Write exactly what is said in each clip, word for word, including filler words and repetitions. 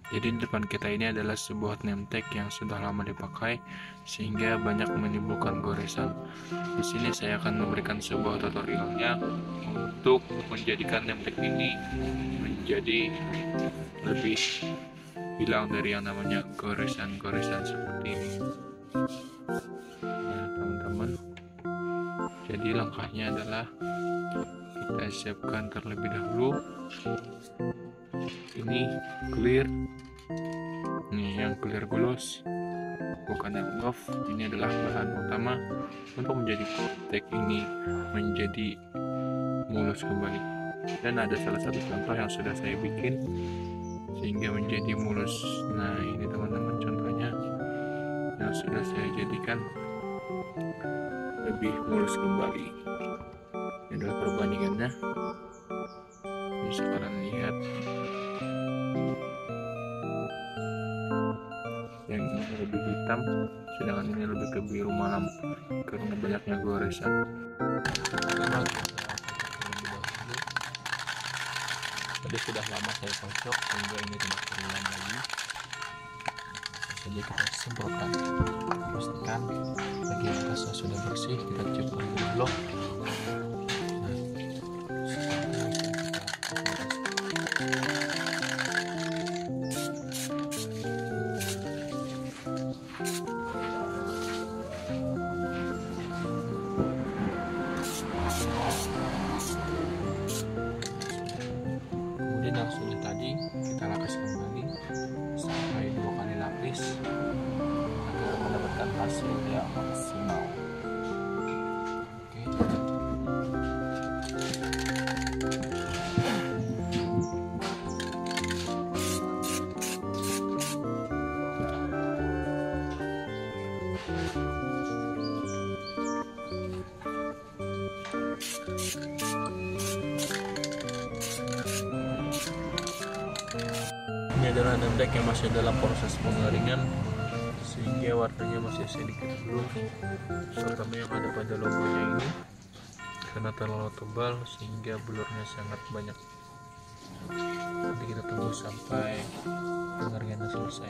Jadi di depan kita ini adalah sebuah name tag yang sudah lama dipakai sehingga banyak menimbulkan goresan. Di sini saya akan memberikan sebuah tutorialnya untuk menjadikan name tag ini menjadi lebih hilang dari yang namanya goresan-goresan seperti ini. Nah, teman-teman, jadi langkahnya adalah kita siapkan terlebih dahulu ini clear, ini yang clear gloss, bukan yang off. Ini adalah bahan utama untuk menjadi tag ini menjadi mulus kembali, dan ada salah satu contoh yang sudah saya bikin sehingga menjadi mulus. Nah, ini teman-teman contohnya yang sudah saya jadikan lebih mulus kembali. Ini adalah perbandingannya. Bisa kalian lihat, yang ini lebih hitam sedangkan ini lebih ke biru malam karena banyaknya goresan. Tadi sudah lama saya kocok sehingga ini tidak terulang lagi. Jadi kita semprotkan, pastikan bagian atasnya sudah bersih. Kita cipratan dulu. Kemudian yang sudah tadi kita lapis kembali sampai dua kali lapis agar mendapatkan hasil yang maksimal. Oke. Ini adalah name tag yang masih dalam proses pengeringan sehingga warnanya masih sedikit blue, terutama yang ada pada logonya ini karena terlalu tebal sehingga blurnya sangat banyak. Nanti kita tunggu sampai pengeringannya selesai.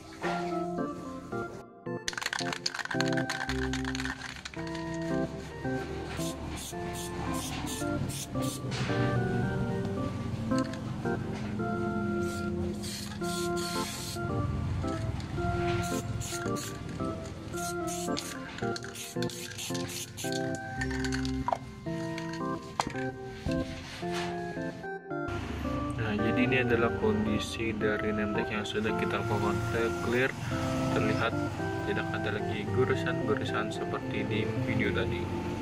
Nah, jadi ini adalah kondisi dari name tag yang sudah kita lakukan clear. Terlihat tidak ada lagi goresan-goresan seperti di video tadi.